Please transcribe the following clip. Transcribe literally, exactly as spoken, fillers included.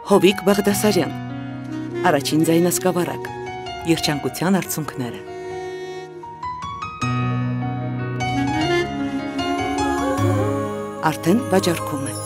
Հովիկ Բաղդասարյան, առաջին ձայնասկավառակ, երջանկության արդյունքները։ Արդեն վաճառքում է։